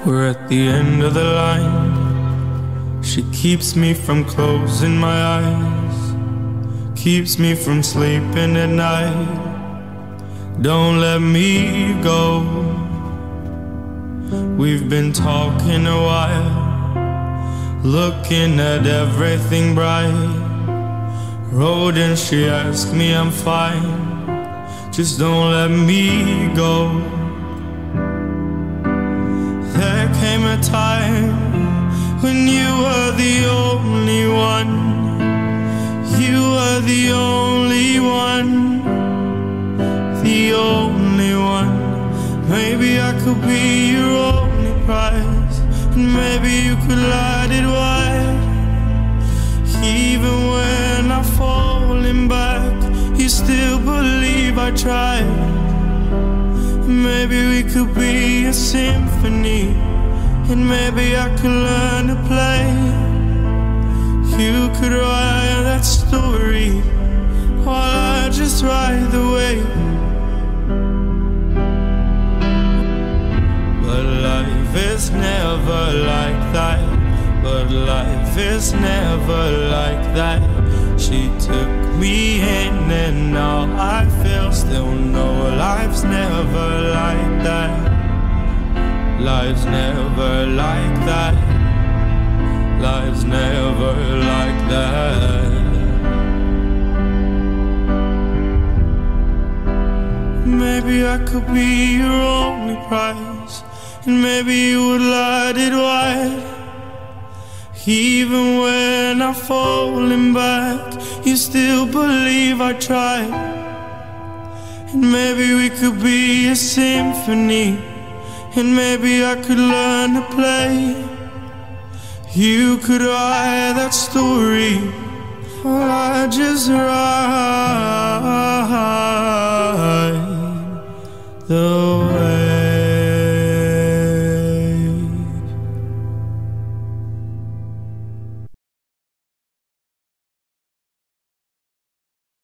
We're at the end of the line. She keeps me from closing my eyes, keeps me from sleeping at night. Don't let me go. We've been talking a while, looking at everything bright. Rode and she asked me I'm fine, just don't let me go. There came a time when you were the only one. You were the only one, the only one. Maybe I could be your only prize, and maybe you could light it wide. Even when I'm falling back, you still believe I tried. Maybe we could be a symphony, and maybe I could learn to play. You could write that story while I just ride the wave. But life is never like that. But life is never like that. She took me in and now I feel still know life's never like that. Life's never like that. Life's never like that. Maybe I could be your only prize, and maybe you would light it wide. Even when I'm falling back, you still believe I tried. And maybe we could be a symphony, and maybe I could learn to play. You could write that story while I just ride the way.